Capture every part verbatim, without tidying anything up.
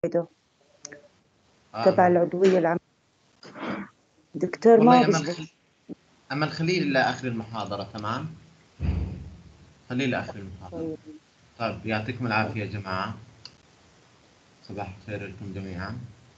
آه تبع أمل. العضوية العامة. دكتور ما والله أمل بزبط. خل... أمل خليه لآخر المحاضرة، تمام؟ خليه لآخر المحاضرة. طيب. طيب يعطيكم العافية يا جماعة. صباح الخير لكم جميعا.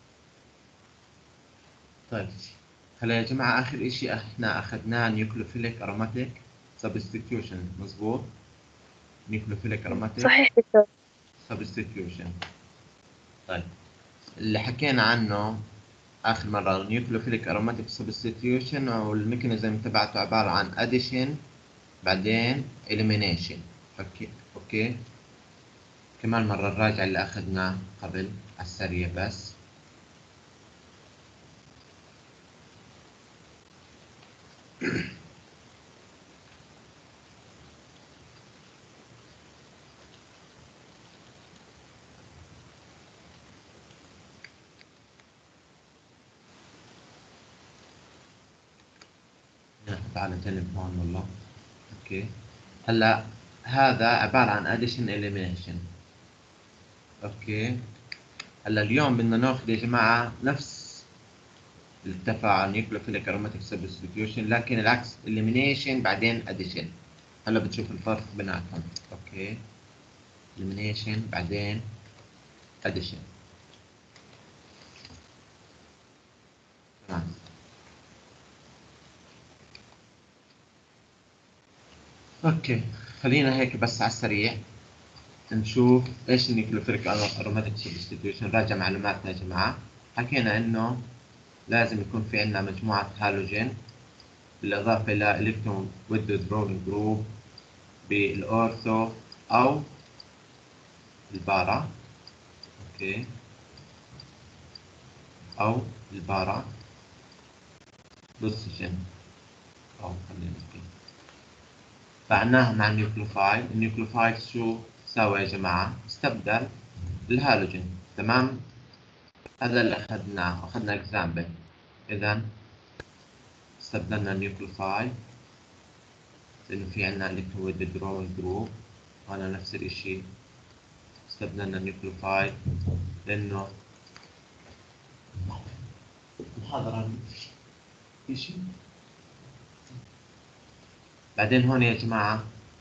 طيب هلا يا جماعة، آخر إشي إحنا أخذناه نيوكليوفيليك أروماتيك سبستيتيوشن، مظبوط؟ نيوكليوفيليك أروماتيك صحيح دكتور. سبستيتيوشن. طيب اللي حكينا عنه آخر مرة نيوكليوفيليك أروماتيك سبستيتيوشن، والميكانيزم تبعته عبارة عن أديشن بعدين إليمينيشن. أوكي أوكي كمان مرة نراجع اللي أخذناه قبل على السريع بس. ناخذ على جنب هون والله. اوكي هلا هذا عبارة عن addition elimination. اوكي هلا اليوم بدنا ناخذ يا جماعة نفس التفاعل nucleophilic aromatic substitution، لكن العكس elimination بعدين addition. هلا بتشوف الفرق بيناتهم. اوكي elimination بعدين addition. تمام. اوكي خلينا هيك بس على السريع نشوف ايش النيوكليوفيليك اروماتيك سبستيتيوشن. راجع معلوماتنا يا جماعه. حكينا انه لازم يكون في عندنا مجموعه هالوجين بالاضافه الى الكترون withdrawing جروب بالاورثو او البارا. اوكي او البارا بوزيشن، او خلينا نحكي فعناها مع النيوكليوفايل. النيوكليوفايل شو سوى يا جماعه؟ استبدل الهالوجين. تمام. هذا اللي اخذناه، اخذنا اكزامبل. اذا استبدلنا النيوكليوفايل لانه في عندنا الكترون withdrawing جروب، وهنا نفس الاشي استبدلنا النيوكليوفايل لانه محاضرة في شيء. بعدين هون يا جماعة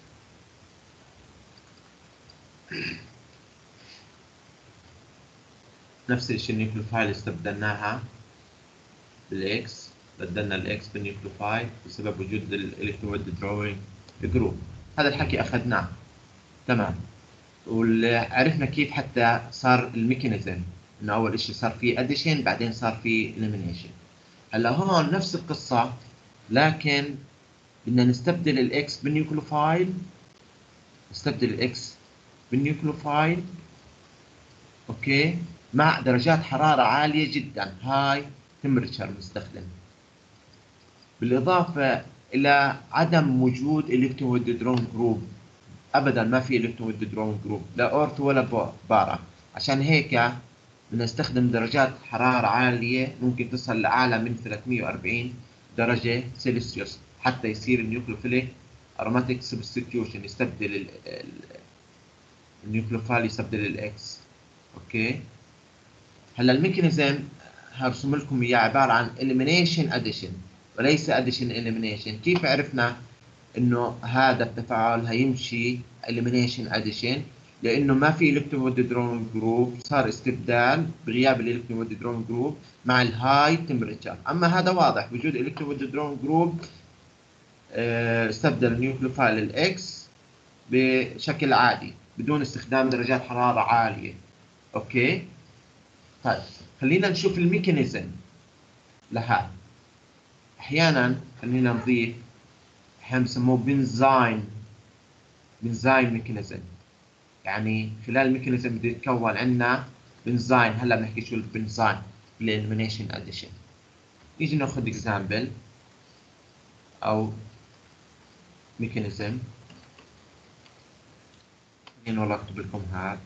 نفس الشيء النيوكليوفايل استبدلناها بالاكس، بدلنا الاكس بالنيوكليوفايل بسبب وجود الالكترون withdrawing جروب. هذا الحكي اخذناه. تمام. وعرفنا كيف حتى صار الميكانيزم، انه اول اشي صار في اديشن بعدين صار في elimination. هلا هون نفس القصة، لكن بدنا نستبدل الاكس بالنيوكليوفايل. نستبدل الاكس بالنيوكليوفايل اوكي مع درجات حرارة عالية جدا، هاي تمبرتشر مستخدم، بالاضافة الى عدم وجود الكترون withdrawing جروب. ابدا ما في الكترون withdrawing جروب، لا اورثو ولا بارا. عشان هيك بدنا نستخدم درجات حرارة عالية، ممكن تصل لاعلى من ثلاثمئة وأربعين درجة سلسيوس حتى يصير النيوكليوفيليك aromatic substitution، يستبدل النيوكليوفايل يستبدل الاكس. اوكي هلا الميكانيزم هرسم لكم اياه عباره عن elimination addition وليس addition elimination. كيف عرفنا انه هذا التفاعل هيمشي elimination addition؟ لانه ما في الكترون withdrawing جروب، صار استبدال بغياب الالكترون withdrawing جروب مع الهاي تمبريتشر. اما هذا واضح وجود الكترون withdrawing جروب، استبدل النيوكليوفايل الاكس بشكل عادي بدون استخدام درجات حراره عاليه. اوكي طيب خلينا نشوف الميكانيزم لهذا. احيانا خلينا نضيف، احيانا بسموه بنزاين بنزاين ميكانيزم، يعني خلال الميكانيزم بده يتكون عندنا بنزاين. هلا بنحكي شو البنزاين بالإليمينيشن اديشن. نيجي ناخذ اكزامبل او ميكانيزم. خلينا والله اكتب لكم هذا.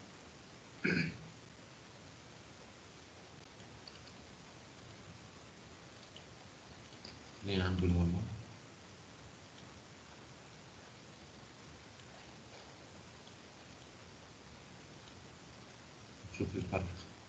خلينا نقول والله شوف الفرق.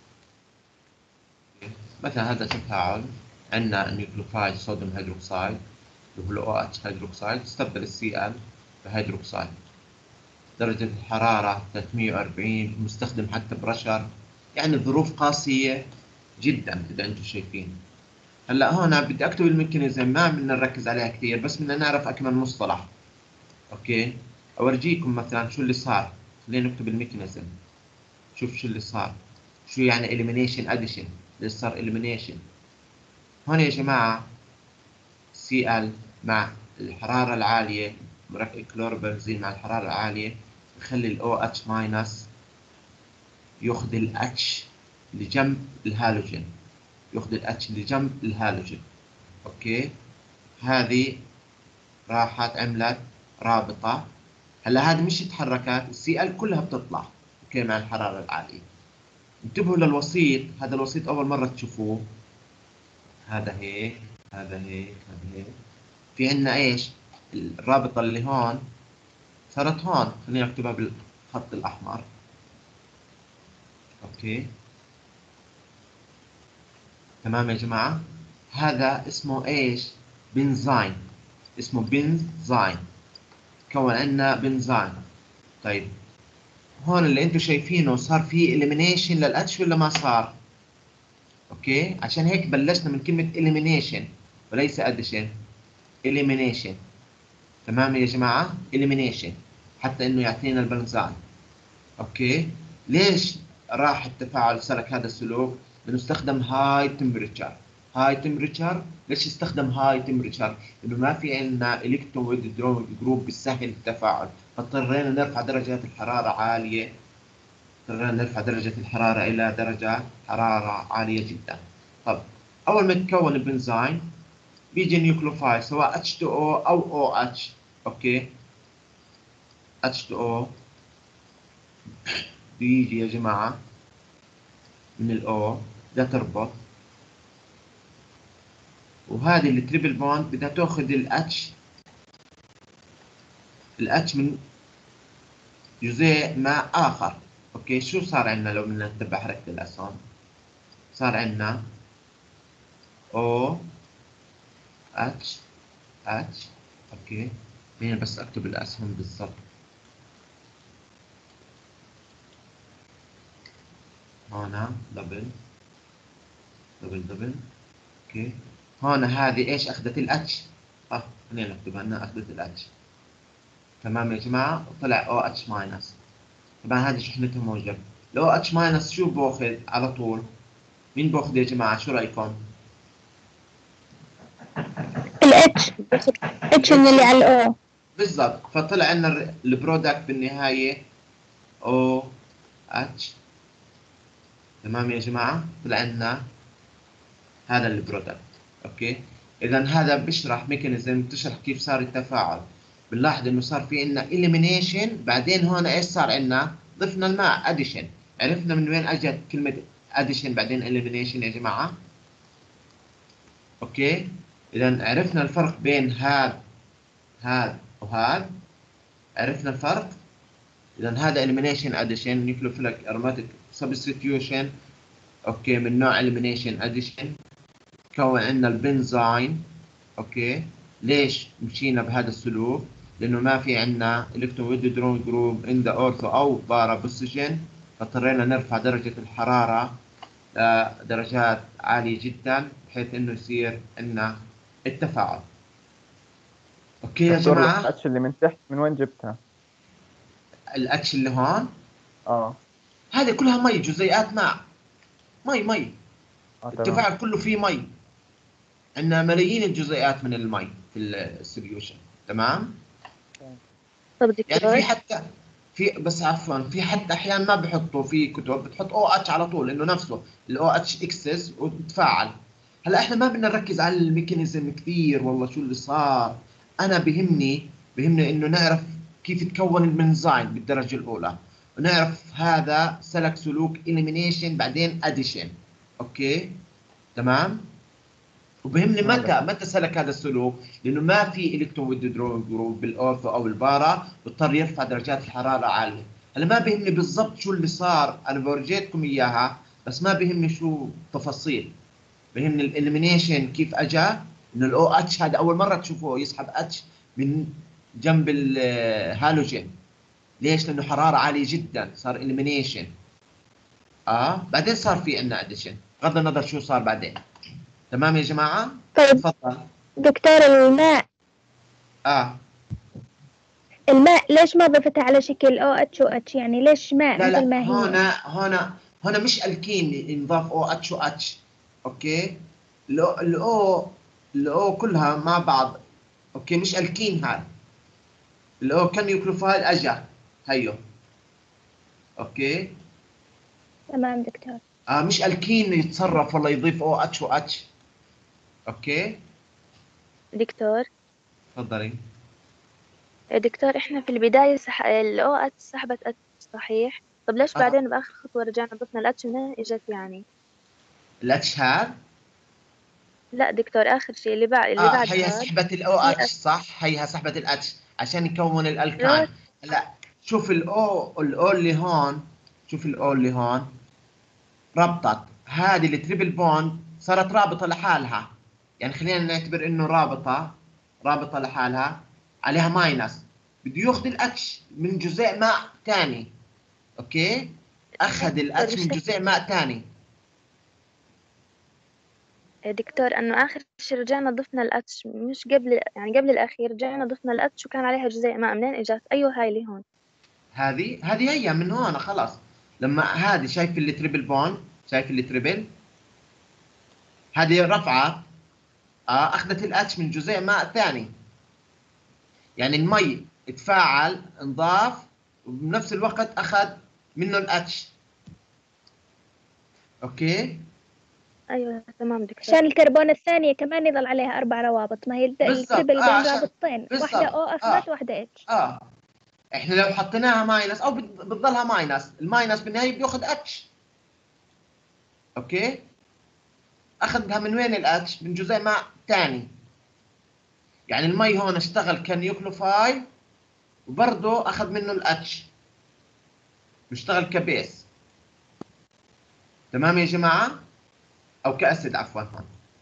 مثلا هذا تفاعل، عندنا نيوكليوفايد صوديوم هيدروكسيد اللي هو الاو اتش هيدروكسيد، استبدل السي ال بهيدروكسيد. درجة الحرارة ثلاثمئة وأربعين، مستخدم حتى برشر، يعني ظروف قاسية جدا إذا أنتم شايفين. هلا هون بدي أكتب الميكانيزم، ما بدنا نركز عليها كثير، بس بدنا نعرف أكمل مصطلح. أوكي، أورجيكم مثلا شو اللي صار. خلينا نكتب الميكانيزم. شوف شو اللي صار، شو يعني elimination addition. اللي صار elimination هون يا جماعة، سي ال مع الحرارة العالية، مركب كلوروبنزين مع الحرارة العالية بخلي ال او اتش ماينس ياخذ ال H لجنب الهالوجين، ياخذ ال H لجنب الهالوجين. اوكي، هذه راحت عملت رابطة. هلا هذه مش تحركت، السي ال كلها بتطلع اوكي مع الحرارة العالية. انتبهوا للوسيط، هذا الوسيط أول مرة تشوفوه. هذا هيك، هذا هيك، هذا هيك. في عندنا ايش؟ الرابطة اللي هون صارت هون، خلينا نكتبها بالخط الأحمر. اوكي تمام يا جماعة. هذا اسمه ايش؟ بنزين، اسمه بنزين، كون عندنا بنزين. طيب هون اللي انتم شايفينه صار فيه elimination للاتش ولا ما صار؟ اوكي، عشان هيك بلشنا من كلمة elimination وليس addition. elimination، تمام يا جماعة، elimination حتى انه يعطينا البنزين. اوكي، ليش راح التفاعل سلك هذا السلوك؟ لانه استخدم هاي تمبريتشر. هاي تمبريتشر، ليش استخدم هاي تمبريتشر؟ لانه ما في عندنا الكترون ويدرون جروب بالسهل التفاعل، فاضطرينا نرفع درجات الحرارة عالية. اضطرينا نرفع درجة الحرارة إلى درجة حرارة عالية جدا. طب أول ما يتكون البنزين بيجي نيوكليوفايد سواء اتش تو او أو او اتش. أوكي، اتش تو او بيجي يا جماعة من الأو بدها تربط، وهذه التريبل بوند بدها تاخذ الاتش، الاتش من جزيء ما آخر. أوكي، شو صار عندنا لو بدنا نتبع حركة الأسهم؟ صار عندنا او اتش اتش. أوكي، خليني بس أكتب الأسهم بالضبط. هنا دبل دبل دبل. اوكي، هون هذه ايش اخذت الاتش؟ اه خلينا نكتبها انها اخذت الاتش. تمام يا جماعه، وطلع او اتش ماينس. طبعا هذه شحنتها موجب. الاو اتش ماينس شو باخذ على طول؟ مين باخذ يا جماعه؟ شو رايكم؟ الاتش اتش من اللي على الاو بالضبط، فطلع عندنا البرودكت بالنهايه او اتش. تمام يا جماعه، طلع عندنا هذا البرودكت. اوكي، اذا هذا بيشرح ميكانيزم، بتشرح كيف صار التفاعل. بنلاحظ انه صار في عندنا elimination، بعدين هون ايش صار عندنا؟ ضفنا الماء addition. عرفنا من وين اجت كلمة addition بعدين elimination يا جماعة؟ اوكي، اذا عرفنا الفرق بين هذا هذا وهذا، عرفنا الفرق. اذا هذا elimination addition nucleophilic aromatic substitution. اوكي، من نوع elimination addition. كون عندنا البنزين. اوكي، ليش مشينا بهذا السلوك؟ لانه ما في عندنا الكترون ويدرون جروب ان ذا اورثو او بارا بوزيشن، فاضطرينا نرفع درجة الحرارة لدرجات عالية جدا بحيث انه يصير عندنا التفاعل. اوكي يا دكتور، جماعة، الاتش اللي من تحت من وين جبتها؟ الاتش اللي هون اه هذه كلها مي، جزيئات ماء، مي مي. اه تمام. التفاعل كله فيه مي، عندنا ملايين الجزيئات من المي في السوليوشن. تمام، طب يعني دكتور في حتى في بس عفوا في حتى احيانا ما بحطوا في كتب بتحط او اتش على طول، انه نفسه الاو اتش اكسس وبتفاعل. هلا احنا ما بدنا نركز على الميكانيزم كثير، والله شو اللي صار. انا بهمني بهمني انه نعرف كيف تكون البنزين بالدرجه الاولى، ونعرف هذا سلك سلوك elimination بعدين addition. اوكي تمام. وبهمني تمام متى متى سلك هذا السلوك، لانه ما في الكترون ويدرون جروب بالاورثو او البارا، بيضطر يرفع درجات الحراره عاليه. هلا ما بهمني بالضبط شو اللي صار، انا بورجيتكم اياها بس ما بهمني شو التفاصيل. فهمني الاليمينيشن كيف اجى؟ انه الاو اتش هذا اول مره تشوفوه يسحب اتش من جنب الهالوجين. ليش؟ لانه حراره عاليه جدا صار اليمينيشن. اه بعدين صار في عندنا اديشن، بغض النظر شو صار بعدين. تمام يا جماعه؟ طيب تفضل. دكتور، الماء اه الماء ليش ما ضفت على شكل او اتش او اتش؟ يعني ليش ماء لا مثل لا ما هي؟ هنا هنا هنا مش الكين ينضاف او اتش او اتش. اوكي، الاو الاو الاو كلها مع بعض. اوكي مش الكين هذا. الاو كان يوكلوفايل اجا هيو. اوكي تمام دكتور. آه مش الكين يتصرف ولا يضيف او اتش او اتش. اوكي دكتور تفضلي. دكتور احنا في البداية سح... الاو اتش سحبت اتش صحيح. طب ليش آه. بعدين بآخر خطوة رجعنا ضفنا الاتش منين اجت يعني؟ الاتش هذا لا دكتور آخر شيء اللي بعد اللي اه بعد هي هاد سحبت الاو في اتش صح، هيها سحبت الاتش عشان يكون الالكاين. أتش هلا شوف الاو الاو اللي هون، شوف الاو اللي هون ربطت هذه التريبل بوند، صارت رابطه لحالها. يعني خلينا نعتبر انه رابطه رابطه لحالها عليها ماينس، بده ياخذ الاتش من جزيء ماء ثاني. اوكي اخذ الاتش من جزيء ماء ثاني. دكتور انه اخر شيء رجعنا ضفنا الاتش مش قبل، يعني قبل الاخير رجعنا ضفنا الاتش وكان عليها جزيء ماء، منين اجت؟ ايوه هاي اللي هون. هذه هذه هي من هون خلاص. لما هذه شايف التريبل بوند، شايف التريبل هذه رفعه، آه اخذت الاتش من جزيء ماء ثاني. يعني المي تفاعل انضاف وبنفس الوقت اخذ منه الاتش. اوكي ايوه تمام دكتور. عشان الكربون الثانية كمان يظل عليها أربع روابط، ما هي الد- بالضبط التربل اه بين عشان رابطتين، بالضبط واحدة او اه اخذت واحدة اتش. اه احنا لو حطيناها ماينس او بت- بتضلها ماينس، الماينس بالنهايه بياخذ اتش. اوكي اخذها من وين الاتش؟ من جزيء ماء ثاني. يعني المي هون اشتغل كنيوكلوفاي وبرضه اخذ منه الاتش، بيشتغل كبيس. تمام يا جماعه؟ او كاسيد عفوا هون.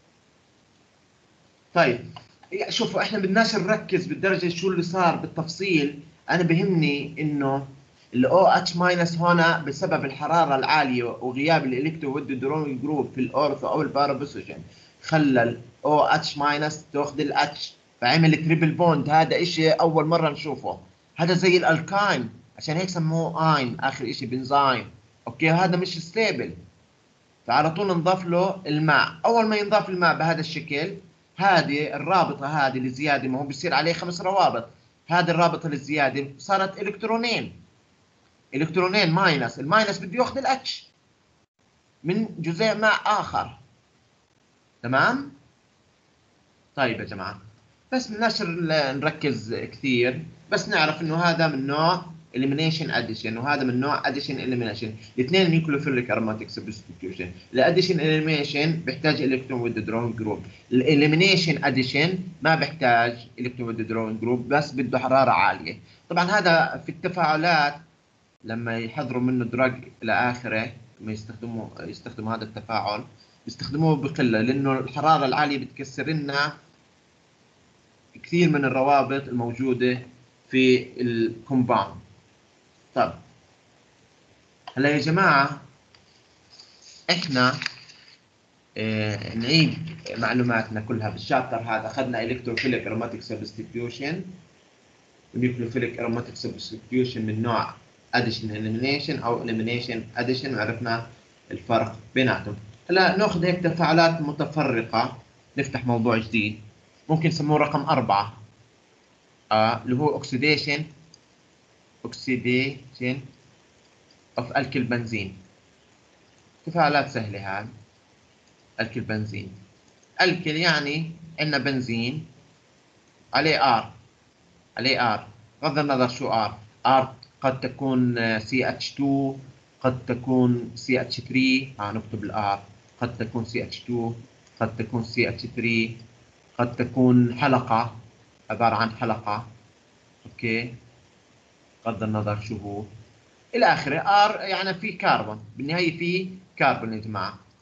طيب شوفوا احنا بدناش نركز بالدرجه شو اللي صار بالتفصيل. انا بهمني انه الاو اتش ماينس هنا بسبب الحراره العاليه وغياب الالكتروديدرون جروب في الاورثو او البارابوسوجين خلى الاو اتش ماينس تاخذ الاتش، فعمل تريبل بوند. هذا شيء اول مره نشوفه. هذا زي الالكاين، عشان هيك سموه اين اخر شيء بنزايم. اوكي هذا مش ستيبل، فعلى طول نضاف له الماء. اول ما ينضاف الماء بهذا الشكل، هذه الرابطه هذه الزياده، ما هو بصير عليه خمس روابط، هذه الرابطه الزياده صارت الكترونين. الكترونين ماينس، الماينس بده ياخذ الاتش من جزيء ماء اخر. تمام؟ طيب يا جماعه بس بدناش نركز كثير، بس نعرف انه هذا من نوع elimination addition وهذا من نوع addition elimination. الاثنين nucleophilic aromatic substitution. الاديشن elimination بيحتاج electron withdrawing group، الelimination addition ما بيحتاج electron withdrawing group بس بده حراره عاليه. طبعا هذا في التفاعلات لما يحضروا منه دراج الى اخره، لما يستخدموا يستخدموا هذا التفاعل يستخدموه بقله، لانه الحراره العاليه بتكسر لنا كثير من الروابط الموجودة في الكومباوند. طب هلا يا جماعة احنا اه نعيد معلوماتنا كلها بالشابتر هذا. اخذنا الكتروفيليك اروماتيك سبستيتيوشن ونيوكليوفيليك اروماتيك سبستيتيوشن من نوع اديشن اليمينيشن او اليمينيشن اديشن، وعرفنا الفرق بيناتهم. هلا ناخذ هيك تفاعلات متفرقة، نفتح موضوع جديد ممكن نسموه رقم أربعة، آه اللي هو اوكسيديشن اوكسيديشن اوف الكيل بنزين. تفاعلات سهله هاي. الكيل بنزين، الكيل يعني عندنا بنزين عليه ار، عليه ار بغض النظر شو ار. ار قد تكون سي اتش اثنين، قد تكون سي اتش ثلاثة، ها نكتب الار، قد تكون سي اتش اثنين، قد تكون سي اتش ثلاثة، قد تكون حلقه، عباره عن حلقه. اوكي بغض النظر شو هو الى اخره. ار يعني في كربون، بالنهايه في كربون يا جماعه.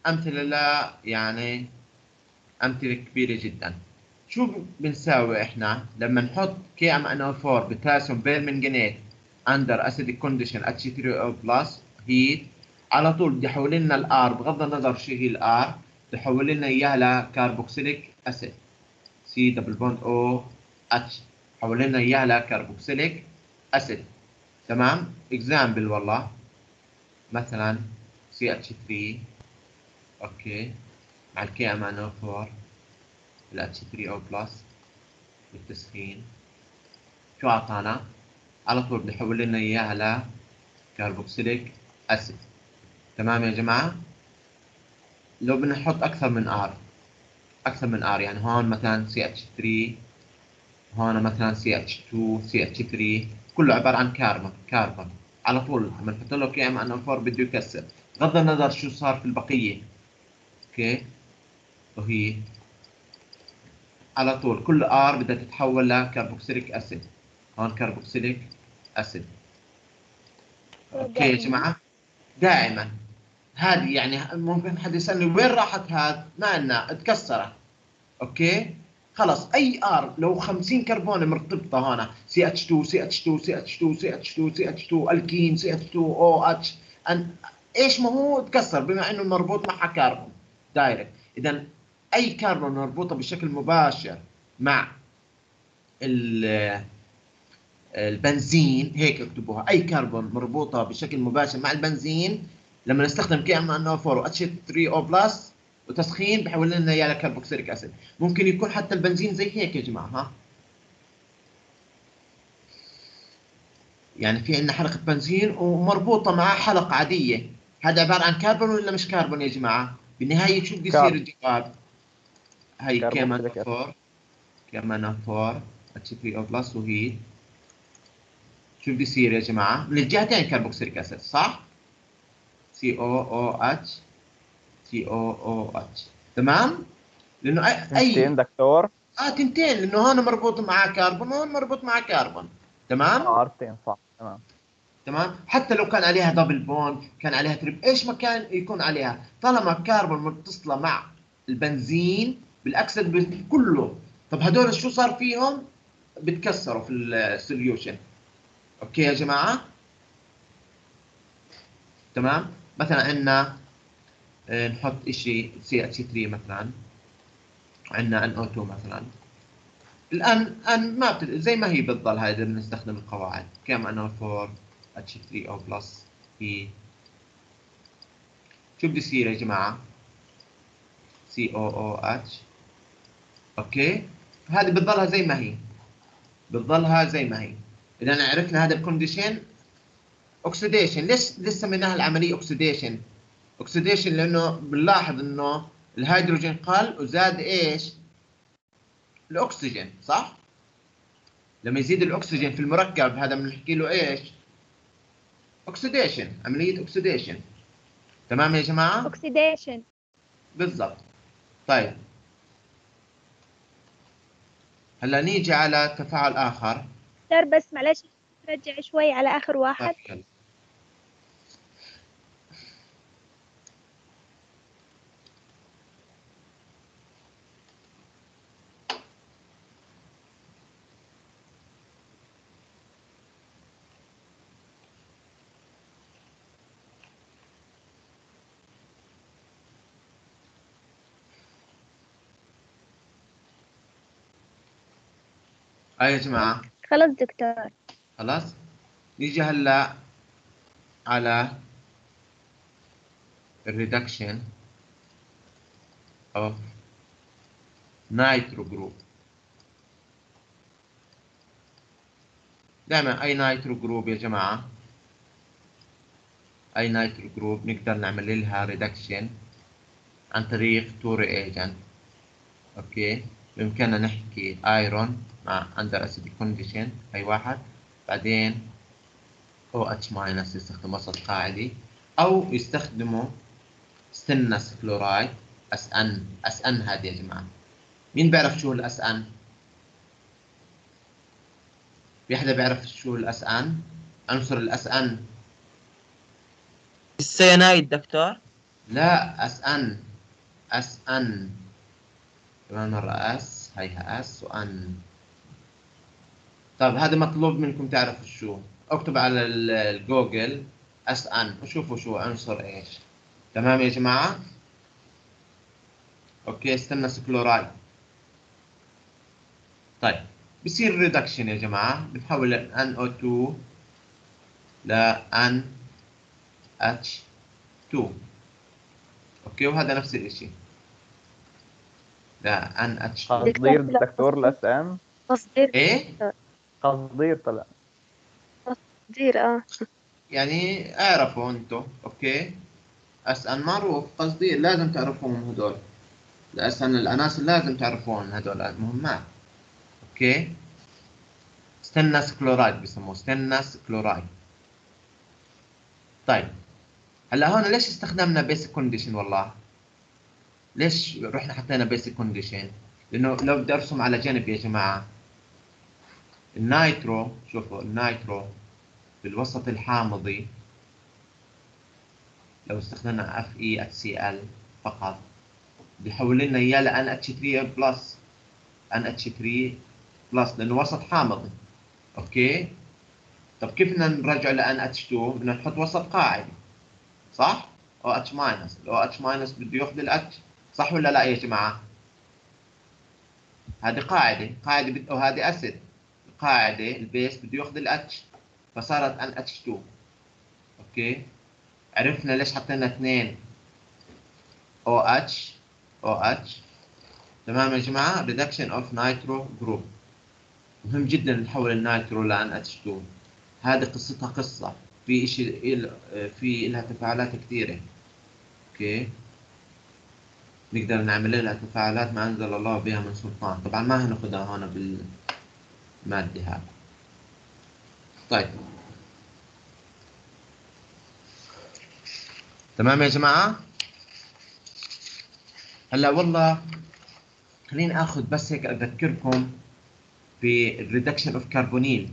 أمثلة لا يعني أمثلة كبيرة جدا. شو بنساوي إحنا لما نحط كي ام ان او أربعة بوتاسيوم بيرمنجانيت أندر أسيدك كونديشن اتش ثري او بلس هيت، على طول بدي أحول لنا الآر بغض النظر شو هي الآر، بدي أحول لنا إياها لكربوكسيليك أسيد سي دبل بوند او اتش، حول لنا إياها لكربوكسيليك أسيد. تمام؟ إكزامبل والله مثلا سي اتش ثري أوكي مع الكي ام ان او أربعة ال اتش ثري او بلس بالتسخين، شو أعطانا؟ على طول بحول لنا إياها لكربوكسيليك أسيد. تمام يا جماعة؟ لو بدنا نحط أكثر من آر، أكثر من آر يعني هون مثلا سي اتش ثري، هون مثلا سي اتش تو، سي اتش ثري، كله عبارة عن كربون كربون. على طول لما نحط له كي ام ان او أربعة بده يكسر، بغض النظر شو صار في البقية. اوكي وهي على طول كل ار بدها تتحول لكربوكسيليك اسيد، هون كربوكسيليك اسيد. اوكي يا جماعة دائما هذه يعني ممكن حد يسألني وين راحت هذا؟ ما عندنا اتكسرت. اوكي خلص اي ار لو خمسين كربونه مرتبطه هون سي اتش تو سي اتش تو سي اتش تو سي اتش تو سي اتش تو الكين سي اتش تو او اتش ان ايش ما هو تكسر بما انه مربوط معها كربون دايركت. اذا اي كربون مربوطه بشكل مباشر مع البنزين، هيك اكتبوها، اي كربون مربوطه بشكل مباشر مع البنزين لما نستخدم كي ام ان او أربعة و اتش ثري او بلس وتسخين بحول لنا اياه لكربوكسيليك اسيد. ممكن يكون حتى البنزين زي هيك يا جماعه، ها يعني في عندنا حلقه بنزين ومربوطه مع حلقه عاديه، هذا عباره عن كربون ولا مش كربون يا جماعه؟ بالنهايه شو بده يصير كارب. الجواب؟ هي كي ام ان كربوكسيليك أسيد. او أربعة، كي ام ان او أربعة اتش ثري او بلس وهي شو بده يصير يا جماعه؟ من الجهتين كربوكسيليك اسيد صح؟ سي او او اتش سي او او اتش. تمام؟ لانه اي تنتين اي دكتور. اه تنتين، لانه هون مربوط مع كربون وهون مربوط مع كربون. تمام؟ ارتين صح تمام. تمام؟ حتى لو كان عليها دبل بوند، كان عليها تريب، ايش ما كان يكون عليها، طالما كربون متصله مع البنزين بالاكسد كله، طب هدول شو صار فيهم؟ بتكسروا في السوليوشن. اوكي يا جماعه؟ تمام؟ مثلا عندنا آه، نحط شيء سي اتش ثري مثلا، عندنا ان او تو مثلا، الان ان ما بتد... زي ما هي بتضل هاي اذا بنستخدم القواعد كم ان او أربعة اتش ثري او بلس اي. شو بده يصير يا جماعه؟ سي او او اتش. اوكي هذه بتضلها زي ما هي، بتضلها زي ما هي. اذا عرفنا هذا الكونديشن اوكسيديشن. ليش ليش سميناها العمليه اوكسيديشن؟ اوكسيديشن لانه بنلاحظ انه الهيدروجين قل وزاد ايش؟ الاكسجين صح؟ لما يزيد الاكسجين في المركب هذا بنحكي له ايش؟ اوكسيديشن، عمليه اوكسيديشن. تمام يا جماعه؟ اوكسيديشن. بالضبط. طيب هلا نيجي على تفاعل اخر. دكتور بس معلش رجع شوي على آخر واحد. طيب يلا. هاي يا جماعه خلاص دكتور. خلاص. نيجي هلا على الريدكشن اوف نايترو جروب. دائما اي نايترو جروب يا جماعه، اي نايترو جروب نقدر نعمل لها ريدكشن عن طريق تو رياجنت. اوكي بامكاننا نحكي ايرون مع اندر اسيد كونديشن هي واحد، بعدين او اتش ماينس يستخدم وسط قاعدي، او يستخدموا ستنس فلورايد اس ان. اس ان هذه يا جماعه مين بيعرف شو الاس ان؟ في حدا بيعرف شو الاس ان؟ عنصر الاس ان السيانايد دكتور. لا اس ان اس ان كمان مرة اس، هيها اس وان. طب هذا مطلوب منكم تعرفوا شو، اكتب على ال- الجوجل اس ان وشوفوا شو عنصر ايش. تمام يا جماعة؟ اوكي استنى كلورايد. طيب بصير ريدكشن يا جماعة، بنحول ال ان او تو ل ان اتش تو. اوكي وهذا نفس الاشي ل ان اتش تو. قصدير دكتور طلع دكتور الاس ان. تصدير. ايه قصدير طلع. تصدير اه. يعني اعرفوا انتم. اوكي اس ان معروف، قصدي لازم تعرفوهم هدول، لأن العناصر لازم تعرفوهم هدول مهمات. اوكي ستنس كلورايد بسموه ستنس كلورايد. طيب هلا هون ليش استخدمنا بيسك كونديشن؟ والله ليش رحنا حطينا بيسك كونديشن؟ لانه لو بدي ارسم على جنب يا جماعه النايترو، شوفوا النايترو في الوسط الحامضي لو استخدمنا اف اي اتش سي ال فقط بيحول لنا اياه ل ان اتش ثري بلس، ان اتش ثري بلس لانه وسط حامضي. اوكي طب كيف بدنا نرجعه ل ان اتش تو؟ بدنا نحط وسط قاعدي صح؟ او اتش ماينس، الاو اتش ماينس بده ياخذ الاتش، صح ولا لا يا جماعه؟ هذه قاعده، قاعده بد... وهذه اسيد، القاعده البيس بده ياخذ الاتش فصارت ان اتش تو. اوكي عرفنا ليش حطينا اثنين او اتش او اتش. تمام يا جماعه؟ ريدكشن اوف نايترو جروب. مهم جدا نحول النايترو ل ان اتش تو. هذه قصتها قصه، في شيء في لها تفاعلات كثيره. اوكي نقدر نعمل لها تفاعلات ما انزل الله بها من سلطان، طبعا ما هناخذها هون بالماده هذا. طيب تمام يا جماعه؟ هلا والله خليني اخذ بس هيك اذكركم بالريدكشن اوف كربونيل.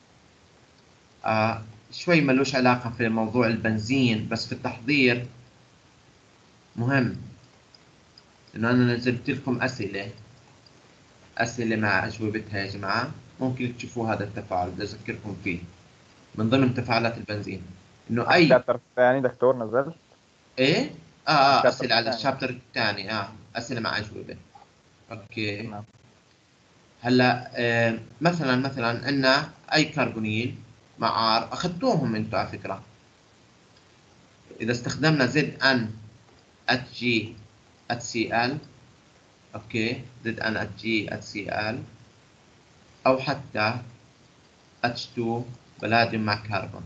آه شوي ملوش علاقه في موضوع البنزين بس في التحضير مهم، انه انا نزلت لكم اسئله اسئله مع اجوبتها يا جماعه، ممكن تشوفوا هذا التفاعل بدي اذكركم فيه من ضمن تفاعلات البنزين. انه اي الشابتر الثاني دكتور نزلت. ايه اه اه الشابتر اسئله على الثاني. الشابتر الثاني، اه اسئله مع اجوبه. اوكي تمام. هلا آه مثلا مثلا عندنا اي كربونيل مع ار، اخذتوهم انتم على فكره. اذا استخدمنا زد ان اتش جي اتش سي ال، اوكي زد ان اتش جي اتش سي ال او حتى اتش تو بلاديوم مع كربون.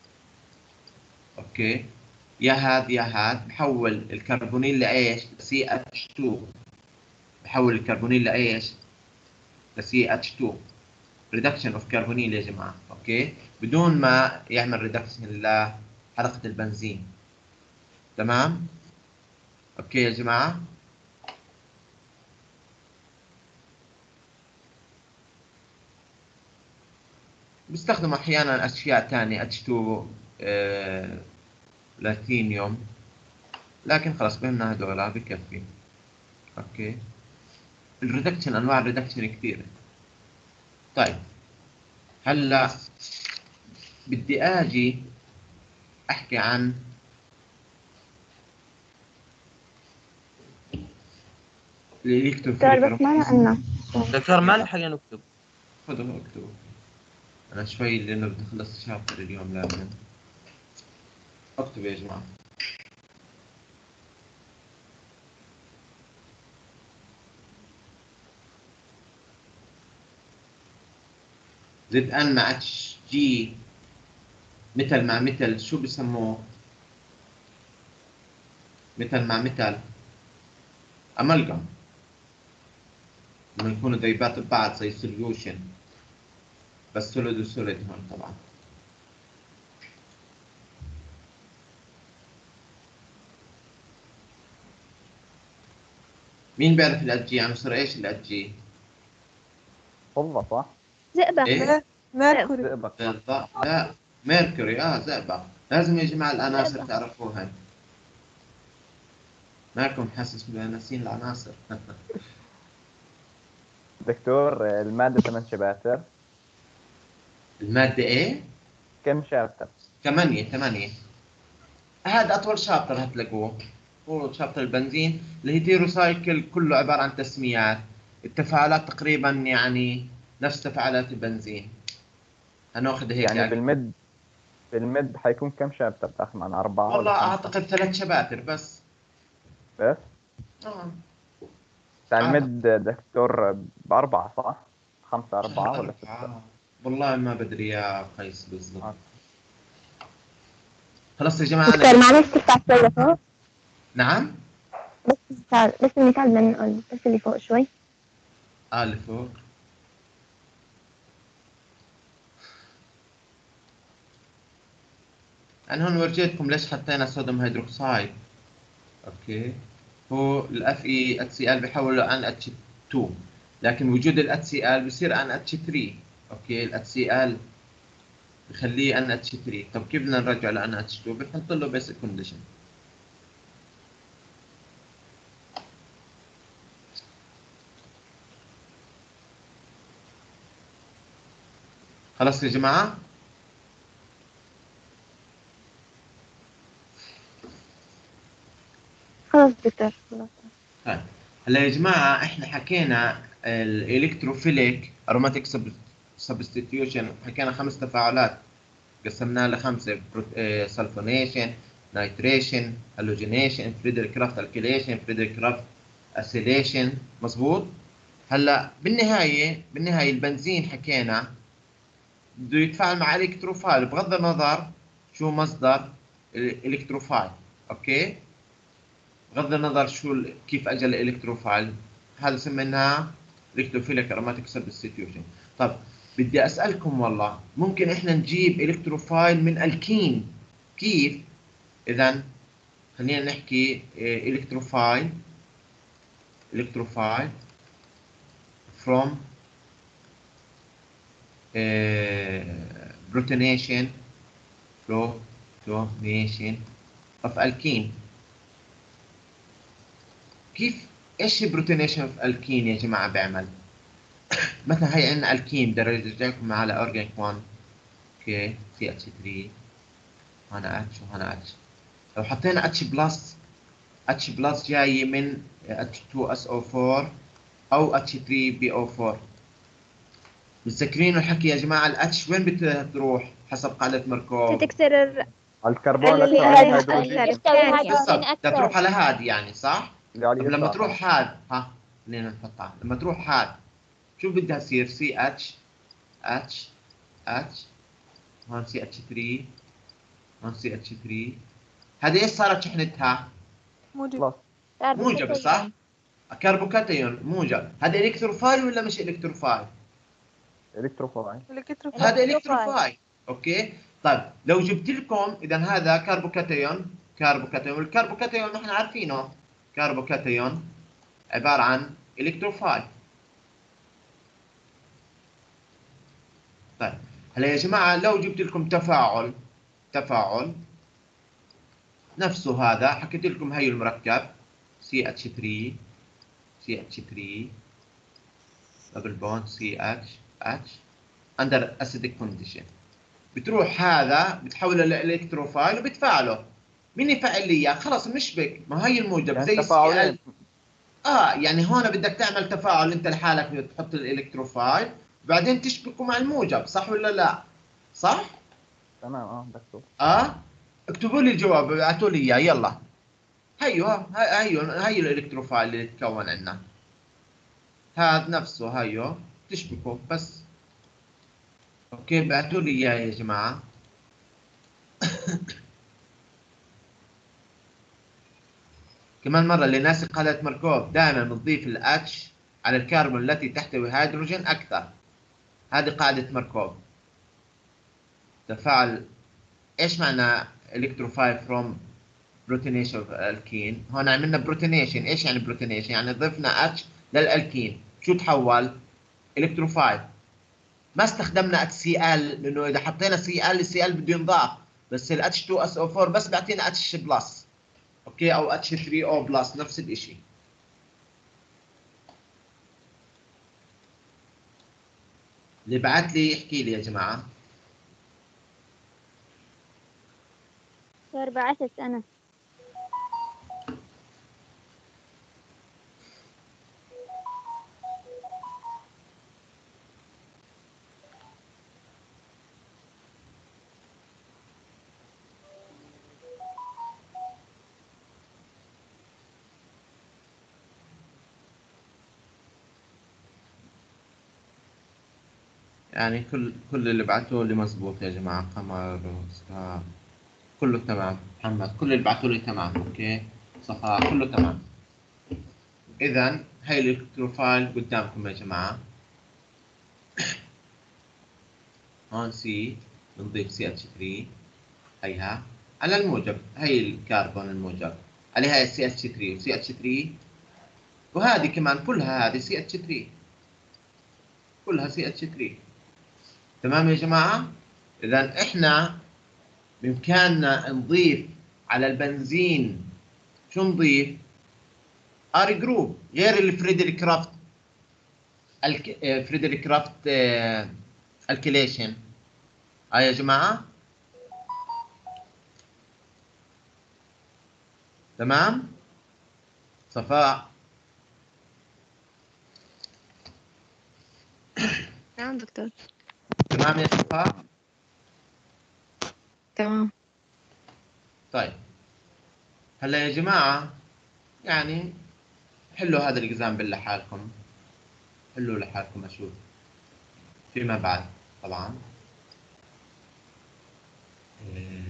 اوكي يا هاد يا هاد بحول الكربونيل لايش؟ سي اتش تو. بحول الكربونيل لايش؟ لسي اتش تو. ريدكشن اوف كربونيل يا جماعه. اوكي بدون ما يعمل ريدكشن لحلقه البنزين. تمام؟ اوكي يا جماعه؟ بيستخدموا احيانا اشياء ثانيه اتش تو آه بلاتينيوم، لكن خلاص بهمنا هذول بكفي. اوكي الريدكشن انواع الريدكشن كثيره. طيب هلا بدي اجي احكي عن دكتور بس ما الالكتروفوريتر. عنا. دكتور ما لحقنا نكتب. خذوا اكتبوا، انا شوي لانه بدي اخلص شابتر اليوم لازم اكتب يا جماعه. زد ان مع اتش جي مثل مع مثل شو بسموه؟ مثل مع مثل امالجم، لما يكونوا ذيبات ببعض زي سوليوشن، بس سوليد وسوليد هون طبعا. مين بيعرف الاتش جي؟ عنصر ايش الاتش جي؟ فضة صح؟ زئبق. ايه؟ ميركوري. زئبق. بالضبط لا ميركوري اه زئبق. لازم يا جماعه العناصر زئبق. تعرفوها. مالكم حاسس بناسين العناصر؟ دكتور المادة ثمان شباتر. المادة ايه؟ كم شابتر؟ ثمانية ثمانية. هذا أطول شابتر هتلاقوه، هو شابتر البنزين. الهيتيرو سايكل كله عبارة عن تسميات، التفاعلات تقريبا يعني نفس تفاعلات البنزين. هناخذ هيك يعني يعني. بالمد بالمد حيكون كم شابتر تاخذ معنا؟ أربعة والله ولا خمسة؟ أعتقد ثلاث شباتر بس. بس؟ آه. بتاع آه. المد دكتور بأربعة صح؟ خمسة أربعة شهر ولا ستة؟ أربعة والله ما بدري يا قيس بالضبط. آه. خلاص يا جماعة دكتور أنا. معلش تفتح شوية فوق. نعم. بس المثال بس المثال بدنا نقول بس اللي فوق شوي. آه اللي فوق. أنا هون ورجيتكم ليش حطينا صوديوم هيدروكسيد. أوكي. هو الاف اي اتش سي ال بيحوله عن اتش تو، لكن وجود الاتش سي ال بصير عن اتش ثري. اوكي. الاتش سي ال بخليه ان اتش ثري. طب كيف بدنا نرجعه لان اتش تو؟ بنحط له بيسك كونديشن. خلاص يا جماعه. خلاص دكتور خلاص. طيب هلا يا جماعه احنا حكينا الالكتروفيليك اروماتيك سبستيتيوشن، حكينا خمس تفاعلات قسمناها لخمسه: سلفونيشن، نايتريشن، هالوجينيشن، فريدريك كرافت الكيليشن، فريدريك كرافت اسيليشن. مظبوط. هلا بالنهايه بالنهايه البنزين حكينا بده يتفاعل مع الكتروفايل بغض النظر شو مصدر الالكتروفايل. اوكي. بغض النظر شو ال- كيف اجى الالكتروفايل، هذا سميناه الكتروفيليك اروماتيك سبستيتيوشن. طب بدي اسالكم والله، ممكن احنا نجيب الكتروفايل من الكين كيف؟ اذا خلينا نحكي الكتروفايل الكتروفايل from بروتونيشن بروتونيشن of الكين. كيف ايش البروتونيشن اوف الكين يا جماعه بيعمل؟ مثلا هي عندنا الكين، بدي ارجع لكم على اورجانيك واحد. اوكي. سي اتش ثري، هنا اتش وهنا اتش. لو حطينا اتش بلس، اتش بلس جاي من اتش تو اس او فور او اتش ثري بي او فور. متذكرين الحكي يا جماعه؟ الاتش وين بتروح حسب قاعده ماركوف؟ تكسر الكربون اللي الأكثر هي عليه عليها هيدروجين. أكثر يحتوي الثانية. هيدروجين بالضبط، بدها تروح أكثر. على هاد يعني، صح؟ اللي على طب لما اليسار. تروح هاد، ها خلينا نحطها، لما تروح هاد شو بدها تصير؟ سي اتش اتش اتش، هون سي اتش ثري، هون سي اتش ثري. هذه ايش صارت شحنتها؟ خلاص. موجب صح؟ كربوكاتيون موجب. هذا الكتروفايل ولا مش الكتروفايل؟ الكتروفايل. هذا الكتروفايل. اوكي. طيب لو جبت لكم اذا هذا كربوكاتيون، كربوكاتيون، والكربوكاتيون نحن عارفينه كربوكاتيون عباره عن الكتروفايل. طيب هلا يا جماعه لو جبت لكم تفاعل تفاعل نفسه هذا، حكيت لكم هي المركب سي اتش ثري سي اتش ثري دبل بوند سي اتش اتش اندر اسيدك كونديشن، بتروح هذا بتحوله لالكتروفايل وبتفاعله. مين يفعل لي اياه؟ خلص نشبك، ما هي الموجب يعني زي السي تفاعلين. ال. اه يعني هون بدك تعمل تفاعل انت لحالك، بتحط الالكتروفايل وبعدين تشبكه مع الموجب، صح ولا لا؟ صح؟ تمام اه دكتور. اه. اكتبوا لي الجواب، ابعثوا لي اياه يلا. هيو هيو هي الالكتروفايل اللي تكون عندنا، هذا نفسه هيو تشبكه بس. اوكي ابعثوا لي اياه يا جماعه. كمان مرة لناس قاعدة ماركوف دائما نضيف الاتش على الكربون التي تحتوي هيدروجين أكثر. هذه قاعدة ماركوف. تفاعل إيش معنى electrophile from protonation of الكين؟ هون عملنا بروتونيشن. إيش يعني بروتونيشن؟ يعني ضفنا اتش للألكين، شو تحول؟ electrophile. ما استخدمنا اتش سي ال، لأنه إذا حطينا سي ال السي ال بده ينضاف، بس ال اتش تو اس او فور بس بيعطينا اتش بلس. اوكي، او اتش ثري او بلس نفس الشيء. اللي بعت لي يحكي لي يا جماعه. دكتور بعثت أنا. يعني كل كل اللي بعتوه لي مزبوط يا جماعه. قمر، اسراء، كله تمام. محمد، كل اللي بعتوه لي تمام. اوكي، صفاء، كله تمام. اذا هي الالكتروفايل قدامكم يا جماعه. هون سي بنضيف سي اتش ثري، هيها على الموجب، هي الكربون الموجب عليها سي اتش ثري وسي اتش ثري، وهذه كمان كلها هذه سي اتش ثري، كلها سي اتش ثري. تمام يا جماعه. اذا احنا بامكاننا نضيف على البنزين، شو نضيف؟ ار جروب غير الفريدريك كرافت الك... فريدريك كرافت آه... الكيليشن. هاي يا جماعه تمام. صفاء، نعم دكتور. تمام يا صفاء. تمام. طيب هلا يا جماعه، يعني حلوا هذا الاكزامبل لحالكم، حلوا لحالكم اشوف فيما بعد طبعا. إيه.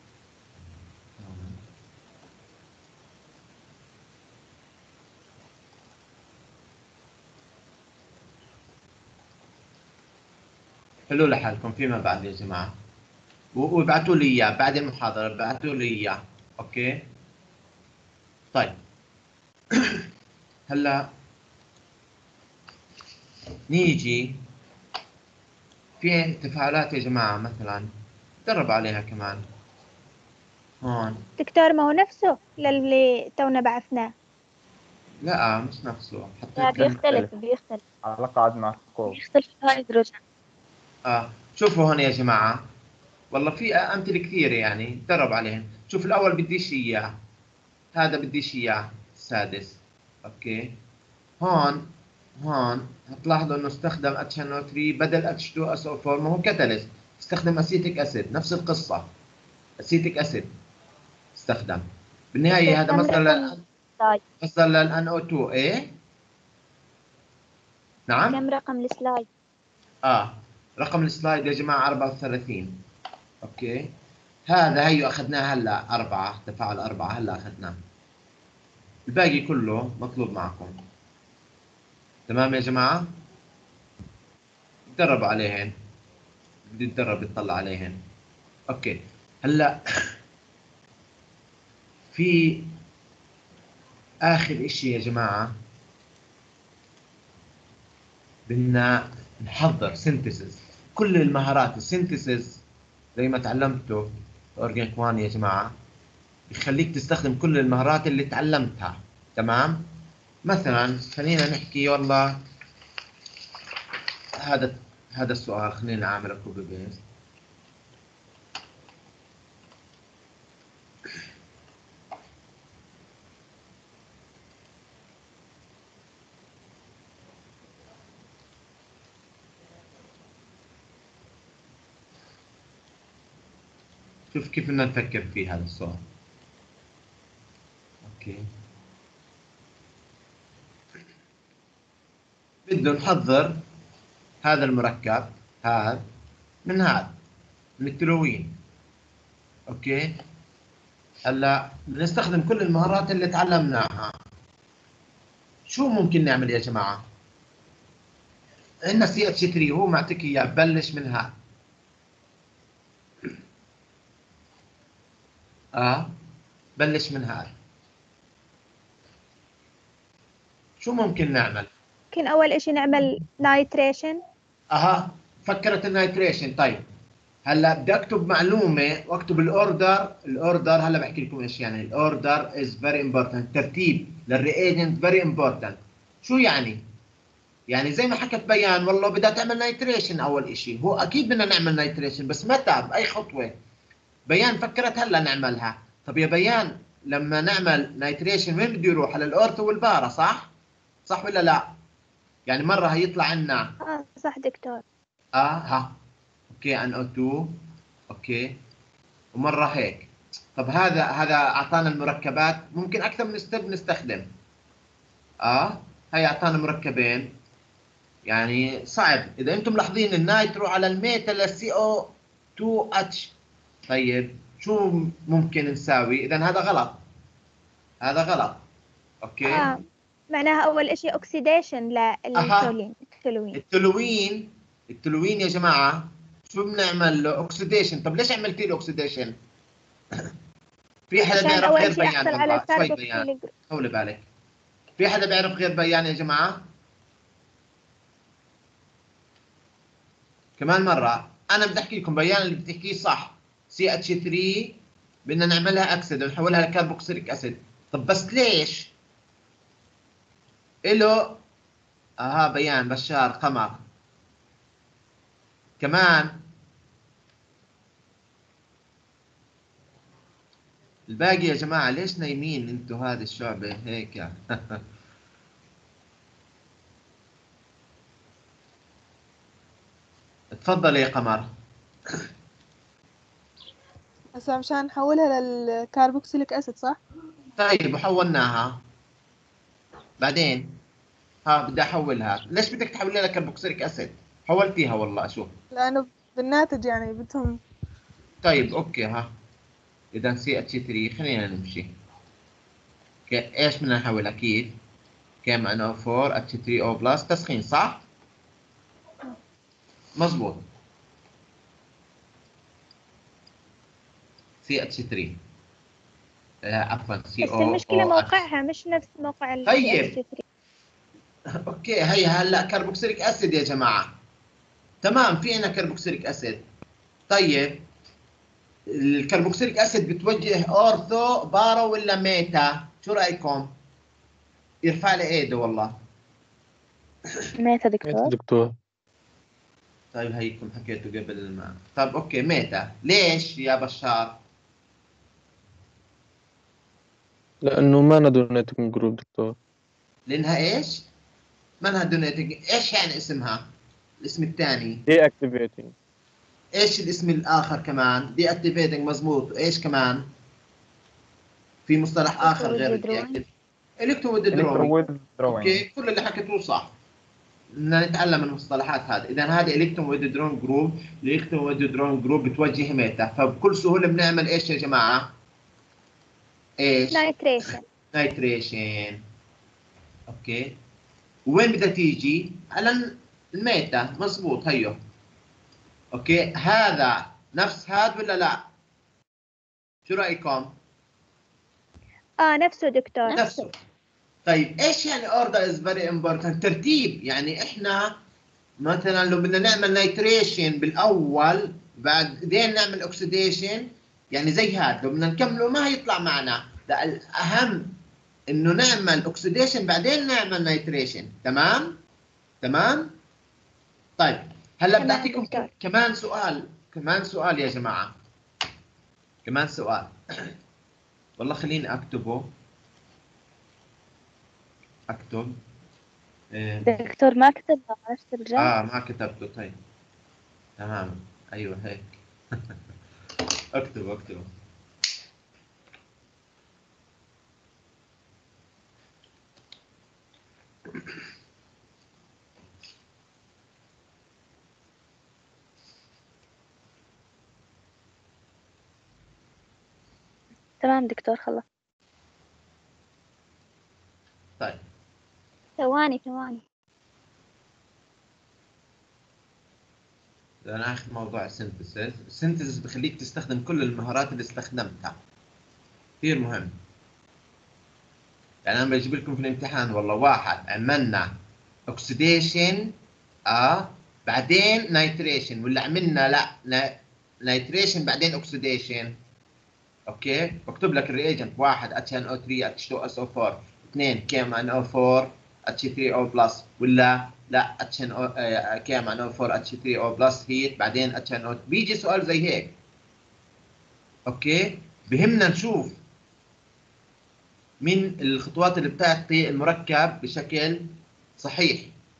حلوا لحالكم فيما بعد يا جماعه، و- وابعتوا لي اياه بعد المحاضره، ابعتوا لي اياه. اوكي طيب. هلا نيجي في تفاعلات يا جماعه، مثلا درب عليها كمان هون. دكتور ما هو نفسه للي تونا بعثناه. لا مش نفسه، لا حطيت كم. بيختلف بيختلف على قاعد معكوب. بيختلف الهيدروجين. اه شوفوا هون يا جماعه، والله في امثله كثيره يعني درب عليهم. شوف الاول بديش اياه، هذا بديش اياه السادس. اوكي هون هون هتلاحظوا انه استخدم اتش ان او ثري بدل اتش تو اس او أربعة، ما هو كاتاليست، استخدم اسيتيك اسيد، نفس القصه، اسيتيك اسيد استخدم. بالنهايه هذا كم مصدر رقم لل السلايد؟ مصدر للان او اثنين. ايه نعم. كم رقم السلايد؟ اه رقم السلايد يا جماعه أربعة وثلاثين. اوكي هذا هيو اخذناه هلا أربعة، تفاعل أربعة هلا اخذناه، الباقي كله مطلوب معكم. تمام يا جماعه، تدربوا عليهن، بدي اتدرب اطلع عليهن. اوكي هلا في اخر اشي يا جماعه، بدنا نحضر سينثيسيس. كل المهارات السينثيسيس زي ما تعلمتوا في اورجانيك واحد يا جماعه، بخليك تستخدم كل المهارات اللي تعلمتها. تمام. مثلا خلينا نحكي والله هذا هذا السؤال، خلينا اعمل كوبي بيست. شوف كيف بدنا نفكر في هذا السؤال. اوكي بده نحضر هذا المركب، هذا من هذا من التلوين. اوكي هلا بنستخدم كل المهارات اللي تعلمناها. شو ممكن نعمل يا جماعه؟ عندنا سي اتش ثري هو معطيك اياه، بلش من هذا. اه بلش من هذا. شو ممكن نعمل؟ ممكن أول إشي نعمل نايتريشن. اها فكرت النايتريشن. طيب هلا بدي اكتب معلومه واكتب الاوردر. الاوردر هلا بحكي لكم ايش يعني الاوردر از فيري امبورتنت. ترتيب للرياجنت فيري امبورتنت. شو يعني؟ يعني زي ما حكت بيان والله بدها تعمل نايتريشن اول شيء. هو اكيد بدنا نعمل نايتريشن بس متى باي خطوه؟ بيان فكرت هلا نعملها. طب يا بيان لما نعمل نايتريشن وين بده يروح؟ على الاورثو والبارا صح؟ صح ولا لا؟ يعني مره هيطلع عنا اه صح دكتور. اه ها اوكي ان او اثنين اوكي ومره هيك. طب هذا هذا اعطانا المركبات. ممكن اكثر من ستيب نستخدم. اه هي اعطانا مركبين. يعني صعب. اذا انتم ملاحظين النايترو على الميتا للسي او اثنين اتش. طيب شو ممكن نساوي؟ اذا هذا غلط. هذا غلط. اوكي. اه معناها أول إشي أوكسيديشن اها للتولين التلوين. التلوين. التلوين يا جماعه شو بنعمل له؟ اوكسيديشن. طب ليش عملتي له اوكسيديشن؟ في حدا عشان بيعرف أول غير شي بيان؟ أحصل على والله شوي بيان الكاربوكسيل جروب. طولي بالك. في حدا بيعرف غير بيان يا جماعه؟ كمان مره انا بدي احكي لكم بيان اللي بتحكيه صح. سي اتش ثلاثة بدنا نعملها اكسد ونحولها لكربوكسيليك اسيد. طب بس ليش؟ إله اها بيان بشار قمر كمان. الباقي يا جماعه ليش نايمين انتوا؟ هذه الشعبه هيك تفضل يا قمر. هسا مشان نحولها للكاربوكسيليك اسيد صح؟ طيب وحولناها بعدين ها بدي احولها. ليش بدك تحوليها لكربوكسيليك اسيد؟ حولتيها والله اشوف. لانه بالناتج يعني بدهم. طيب اوكي ها اذا سي اتش ثلاثة خلينا نمشي. كي- ايش بدنا نحولها كيف؟ كم ان او أربعة اتش ثلاثة او بلس تسخين صح؟ مزبوط. سي اتش ثلاثة آه عفوا سي بس او المشكلة او اتش. موقعها مش نفس موقع ال طيب. سي إتش ثري. اوكي هي هلا كربوكسيليك اسيد يا جماعه. تمام في عندنا كربوكسيليك اسيد. طيب الكربوكسيليك اسيد بتوجه اورثو بارا ولا ميتا؟ شو رايكم؟ يرفع لي ايده والله. ميتا دكتور. دكتور طيب هيكم حكيتوا قبل ما. طب اوكي ميتا. ليش يا بشار؟ لأنه ما ندونيتكم جروب دكتور. لانها ايش؟ منها دونيتنج. ايش يعني اسمها؟ الاسم الثاني دي اكتيفيتنج. ايش الاسم الاخر كمان؟ دي اكتيفيتنج مزبوط. ايش كمان؟ في مصطلح اخر غير الدي اكتيف. الكترو ويدرونج. اوكي كل اللي حكيتوه صح. بدنا نتعلم من المصطلحات هذه. اذا هذا الكترون ويدرون جروب. الكترون ويدرون جروب بتوجه ميتا. فبكل سهوله بنعمل ايش يا جماعه؟ ايش؟ نايتريشن. نايتريشن. اوكي وين بدها تيجي؟ على الميتا مزبوط هيو. اوكي هذا نفس هذا ولا لا؟ شو رايكم؟ اه نفسه دكتور. نفسه. طيب ايش يعني اوردر از فيري امبورتنت؟ ترتيب. يعني احنا مثلا لو بدنا نعمل نايتريشن بالاول بعدين نعمل اوكسيديشن يعني زي هذا لو بدنا نكمله ما هيطلع معنا. لا الاهم انه نعمل اوكسيديشن بعدين نعمل نايتريشن. تمام؟ تمام؟ طيب هلا بدي اعطيكم كمان سؤال. كمان سؤال يا جماعه. كمان سؤال. والله خليني اكتبه. اكتب إيه. دكتور ما كتبها معلش ترجع. اه ما كتبته. طيب تمام ايوه هيك. اكتب اكتب. تمام دكتور خلص. طيب ثواني ثواني. انا اخذ موضوع السينثيسيس. السينثيسيس بخليك تستخدم كل المهارات اللي استخدمتها. كثير مهم. يعني انا بجيب لكم في الامتحان والله واحد عملنا اوكسيديشن اه بعدين نايتريشن ولا عملنا لا نيتريشن بعدين اوكسيديشن. اوكي بكتب لك الرياجنت واحد اتش ان او ثلاثة اتش تو اس او أربعة، اثنين كيم ان او أربعة اتش ثلاثة او بلس، ولا لا اتش ان او كيم ان او أربعة اتش ثلاثة او بلس هيت بعدين اتش ان او. بيجي سؤال زي هيك. اوكي بهمنا نشوف من الخطوات اللي بتعطي المركب بشكل صحيح.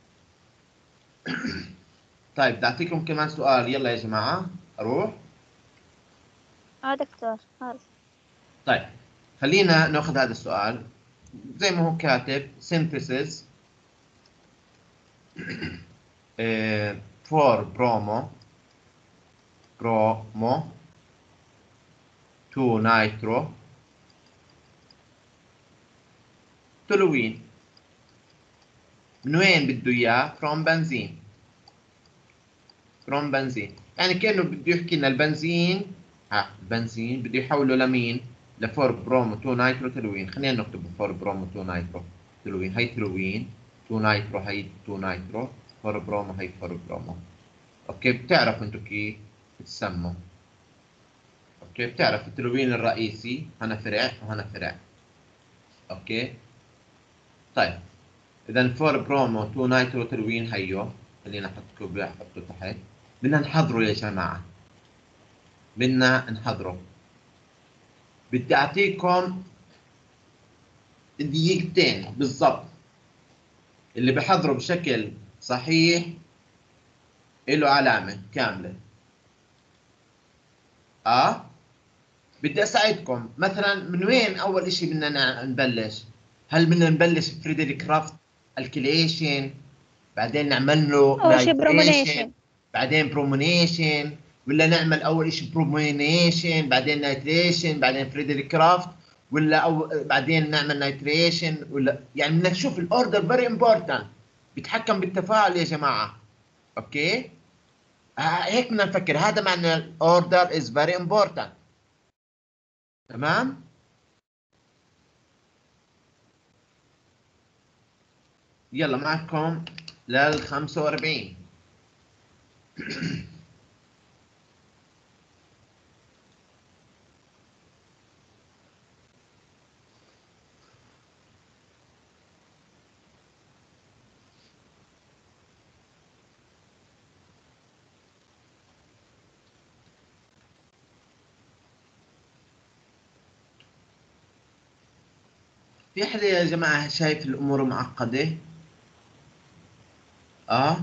طيب بدي اعطيكم كمان سؤال، يلا يا جماعه اروح. اه دكتور هذا. طيب خلينا ناخذ هذا السؤال زي ما هو كاتب synthesis uh, for bromo bromo two nitro toluene. من وين بده اياه؟ from بنزين. from بنزين يعني كانه بده يحكي لنا البنزين، ها البنزين بده يحوله لمين؟ ل four bromo two nitro toluene. خلينا نكتب four bromo two nitro toluene. هي تولوين two nitro، هي two nitro four bromo، هي four bromo. اوكي بتعرفوا انتم كيف بتسموا. اوكي بتعرف التلوين الرئيسي هنا فرع وهنا فرع. اوكي طيب اذا four bromo two nitro تلوين هيو، خلينا احط كوبي احطه تحت. بدنا نحضره يا جماعه، بدنا نحضره. بدي اعطيكم دقيقتين بالضبط. اللي بحضره بشكل صحيح له علامه كامله. اه بدي اساعدكم. مثلا من وين اول اشي بدنا نبلش؟ هل بدنا نبلش فريدريك كرافت الكيليشن بعدين نعمل له أول شي نايتريشن برومونيشن. بعدين برومونيشن، ولا نعمل اول اشي برومونيشن بعدين نايتريشن بعدين فريدريك كرافت، ولا أو بعدين نعمل نايتريشن، ولا يعني بدنا نشوف الاوردر فيري امبورتنت، بيتحكم بالتفاعل يا جماعه. اوكي آه هيك بدنا نفكر. هذا معنى الاوردر از فيري امبورتنت. تمام؟ يلا معكم لل خمسة وأربعين. في حدا يا جماعة شايف الأمور معقدة؟ آه؟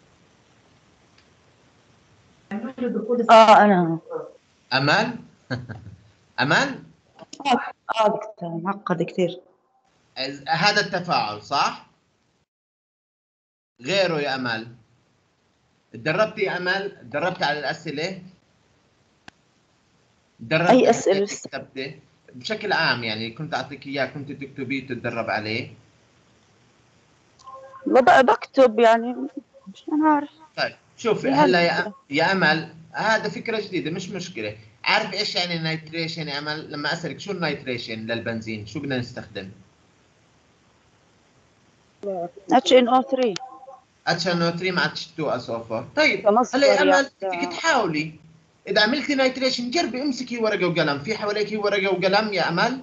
اه انا أمل؟ أمل؟ اه اه دكتور معقد كثير. هذا التفاعل صح؟ غيره يا أمل؟ تدربتي يا أمل؟ تدربتي على الأسئلة؟ تدربتي اي اسئله هيك لسه؟ كتبتي؟ بشكل عام يعني كنت أعطيك إياه كنت تكتبيه وتتدرب عليه؟ ببقى بكتب يعني مش عارف. طيب شوفي هلا يا يا امل، هذا فكره جديده مش مشكله. عارف ايش يعني النيتريشن يا امل؟ لما اسالك شو النيتريشن للبنزين شو بدنا نستخدم؟ اتش ان او ثلاثة اتش ان او ثلاثة مع اتش تو اس او أربعة. طيب كمصدر هلا يا امل يعني. بدك تحاولي اذا عملتي نيتريشن جربي امسكي ورقه وقلم. في حواليك ورقه وقلم يا امل؟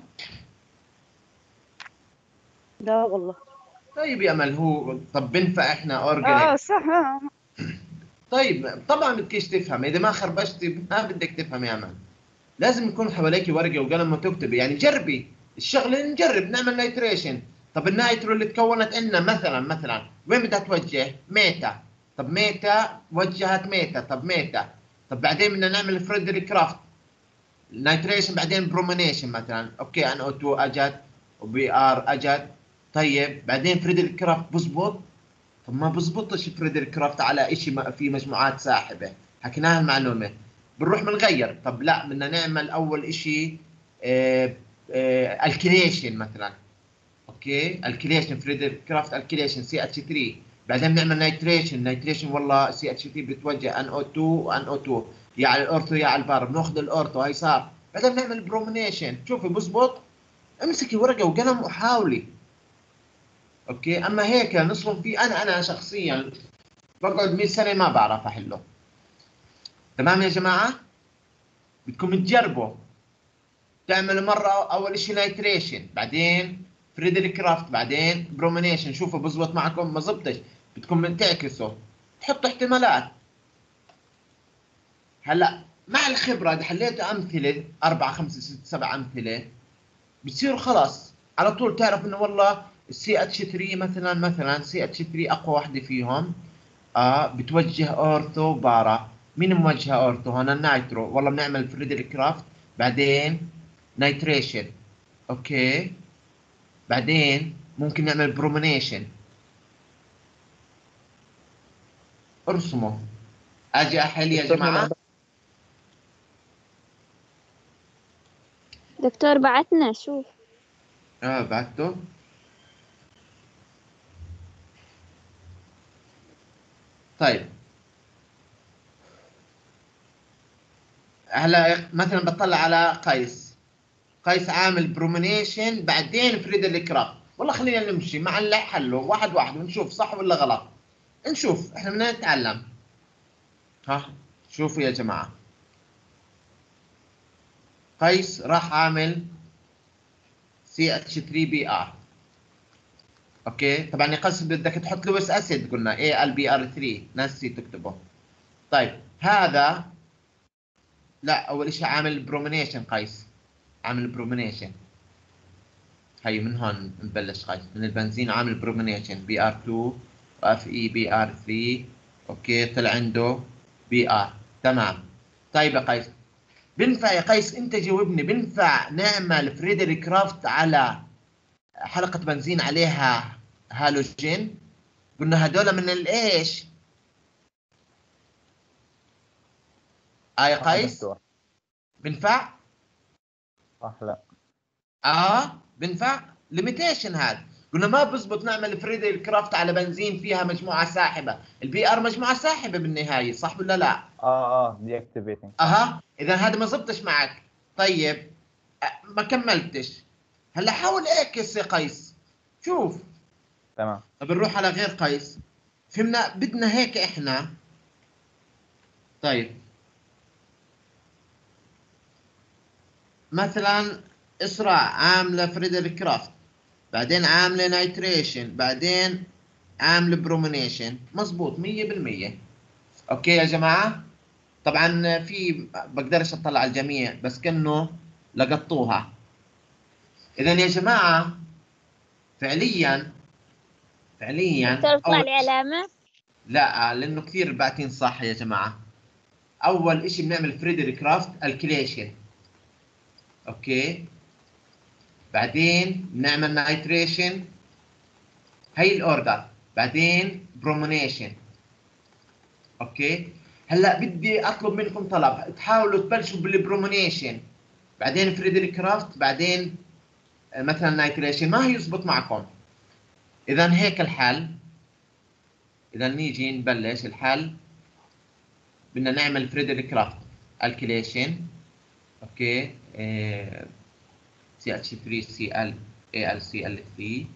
لا والله. طيب يا امل هو طب بنفع احنا اورجانيك؟ اه صح. آه. طيب طبعا بدكيش تفهم. اذا ما خربشتي ما بدك تفهم يا امل. لازم يكون حواليك ورقه وقلم وتكتبي. يعني جربي الشغله، نجرب نعمل نيتريشن. طب النايترو اللي تكونت عندنا مثلا مثلا وين بدها توجه؟ ميتا. طب ميتا وجهت ميتا. طب ميتا طب بعدين بدنا نعمل فريدريك كرافت نيتريشن بعدين برومونيشن مثلا. اوكي ان او اثنين اجت وبي ار اجت. طيب بعدين فريدريك كرافت بزبط؟ طب ما بزبطش فريدريك كرافت على شيء في مجموعات ساحبه. حكيناها المعلومه. بنروح بنغير. طب لا بدنا نعمل اول شيء آه آه الكيليشن مثلا. اوكي الكيليشن فريدريك كرافت الكيليشن سي اتش ثلاثة. بعدين بنعمل نيتريشن نيتريشن والله سي اتش ثلاثة بتوجه ان او اثنين وان او اثنين يا على الاورثو يا على البار. بناخذ الاورثو هي صار. بعدين بنعمل برومونيشن. شوفي بزبط؟ امسكي ورقه وقلم وحاولي. اوكي اما هيك نصرف فيه انا انا شخصيا بقعد مية سنه ما بعرف احله. تمام يا جماعه؟ بدكم تجربوا تعملوا مرة أول إشي نايتريشن، بعدين فريدريك كرافت، بعدين برومينيشن، شوفوا بزبط معكم ما زبطش، بدكم تعكسوا تحطوا احتمالات. هلا مع الخبرة إذا حليتوا أمثلة أربعة خمسة ست سبع أمثلة بتصير خلاص على طول تعرف إنه والله السي اتش ثلاثة مثلا مثلا سي اتش ثلاثة أقوى واحدة فيهم. آه بتوجه أورثو بارا. مين موجهة أورثو هون؟ النايترو. والله بنعمل فريدريك كرافت بعدين نايتريشن. أوكي بعدين ممكن نعمل برومينيشن. ارسموا. أجي أحل يا جماعة. دكتور بعتنا شوف. اه بعته. طيب هلا مثلا بطلع على قيس. قيس عامل برومينيشن بعدين فريدريك كرافت. والله خلينا نمشي مع اللي حله واحد واحد ونشوف صح ولا غلط. نشوف احنا بدنا نتعلم. ها شوفوا يا جماعة، قيس راح عامل سي اتش ثلاثة بي ار. اوكي طبعا يا قيس بدك تحط لويس اسيد، قلنا اي ال بي ار ثلاثة، ناسي تكتبه. طيب هذا لا اول شيء عامل برومينيشن. قيس عامل برومينيشن. هي من هون نبلش. قيس من البنزين عامل برومينيشن بي ار اثنين واف اي بي ار ثلاثة. اوكي طلع عنده بي ار. تمام. طيب يا قيس بنفع يا قيس انت جاوبني، بنفع نعمل فريدريك كرافت على حلقة بنزين عليها هالوجين؟ قلنا هدول من الايش؟ اه يا قيس بنفع؟ صح لا اه بنفع. ليميتيشن هذا. قلنا ما بزبط نعمل فريدريك كرافت على بنزين فيها مجموعة ساحبة. البي ار مجموعة ساحبة بالنهاية صح ولا لا؟ اه اه دي اكتيفيتنج. اها اذا هذا ما زبطش معك. طيب ما كملتش. هلا حاول اعكس يا قيس. شوف. تمام. طب نروح على غير قيس. فهمنا بدنا هيك احنا. طيب مثلا اسراء عامله فريدريك كرافت، بعدين عامله نايتريشن، بعدين عامله برومينيشن. مزبوط مية بالمية. اوكي يا جماعه. طبعا في بقدرش اطلع على الجميع بس كانه لقطوها. اذا يا جماعه فعليا فعليا دكتور طلع اول لي علامة. لا لانه كثير باعتين صح يا جماعه. اول شيء بنعمل فريدريك كرافت الكليشن. اوكي بعدين بنعمل نايتريشن. هي الاوردر. بعدين برومونيشن. اوكي هلا بدي اطلب منكم طلب، تحاولوا تبلشوا بالبرومونيشن بعدين فريدريك كرافت بعدين مثلا نايتريشن. ما يزبط معكم. اذا هيك الحل. اذا نيجي نبلش الحل. بدنا نعمل فريدريك كرافت الكليشن. اوكي سي اتش ثلاثة سي ال اي ال سي ال ثلاثة.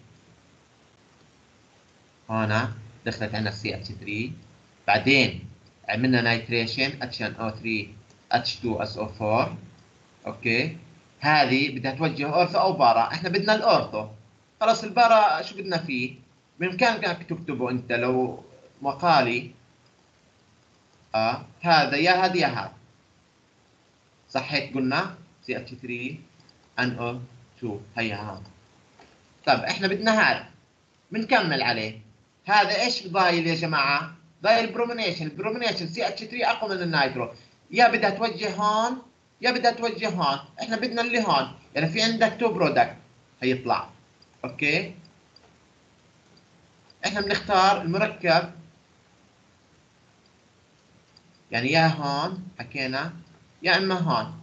هنا دخلت عندنا سي اتش ثلاثة. بعدين عملنا نايتريشن اتش ان او ثلاثة اتش اثنين اس او أربعة. اوكي هذه بدها توجه اورثو او بارا. احنا بدنا الاورثو. خلاص البارا شو بدنا فيه؟ بامكانك تكتبه انت لو مقالي. اه هذا يا هذا يا هذا. صح هيك قلنا سي اتش ثلاثة ان او اثنين. هيا هذا. طيب احنا بدنا هذا بنكمل عليه. هذا ايش ضايل يا جماعه؟ ضايل برومينيشن. البرومينيشن سي اتش ثلاثة اقوى من النايترو. يا بدها توجه هون يا بدها توجه هون. احنا بدنا اللي هون. يعني في عندك تو برودكت هيطلع. اوكي احنا بنختار المركب. يعني يا هون حكينا يا اما هون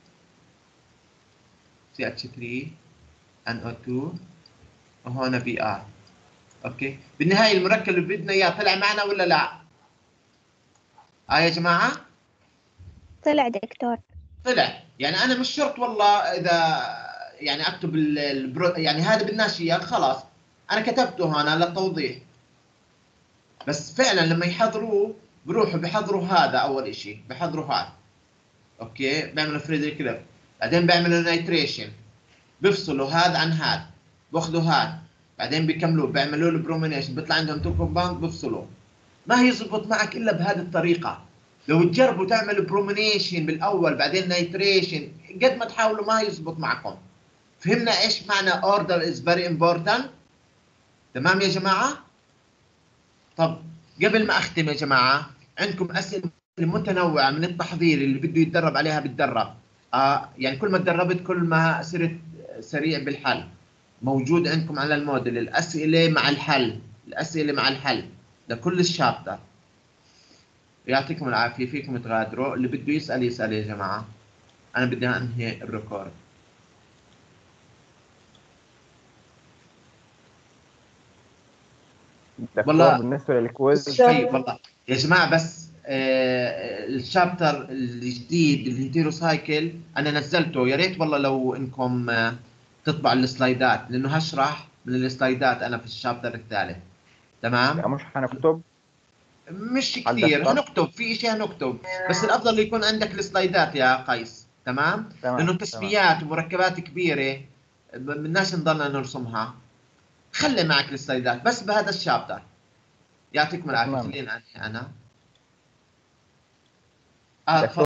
سي اتش ثلاثة ان او اثنين وهون بي ار. اوكي بالنهايه المركب اللي بدنا اياه طلع معنا ولا لا؟ اه يا جماعه طلع دكتور. طلع. يعني انا مش شرط والله اذا يعني اكتب البرو يعني هذا بدناش اياه خلاص انا كتبته هنا للتوضيح. بس فعلا لما يحضروه بروحوا بحضروا هذا اول اشي بحضروا هذا. اوكي بيعملوا فريدريك ليفت، بعدين بيعملوا نايتريشن، بيفصلوا هذا عن هذا، باخذوا هذا بعدين بيكملوه بيعملوا له برومينيشن، بيطلع عندهم تو كومباوند بيفصلوا. ما هيزبط معك الا بهذه الطريقه. لو تجربوا تعملوا برومينيشن بالاول بعدين نايتريشن قد ما تحاولوا ما هيزبط معكم. فهمنا ايش معنى order is very important؟ تمام يا جماعه؟ طب قبل ما اختم يا جماعه، عندكم اسئله متنوعه من التحضير اللي بده يتدرب عليها بتدرب. آه يعني كل ما تدربت كل ما صرت سريع بالحل. موجود عندكم على الموديل الاسئله مع الحل، الاسئله مع الحل لكل الشابتر. يعطيكم العافيه، فيكم تغادروا، اللي بده يسال يسال يا جماعه. انا بدي انهي الريكورد. دكتور والله بالنسبة للكويز طيب والله يا جماعه بس آه الشابتر الجديد الهيتيرو سايكل انا نزلته، يا ريت والله لو انكم آه تطبعوا السلايدات لانه هشرح من السلايدات انا في الشابتر الثالث. تمام؟ مش هنكتب مش على كثير الدفتر؟ هنكتب في شيء هنكتب، بس الافضل يكون عندك السلايدات يا قيس. تمام؟ تمام لانه تمام تسميات ومركبات كبيره بدناش نضلنا نرسمها. خلي معك السلايدات بس بهذا الشابتر. يعطيكم العافيه. تمام. خلينا عني انا. آه دكتور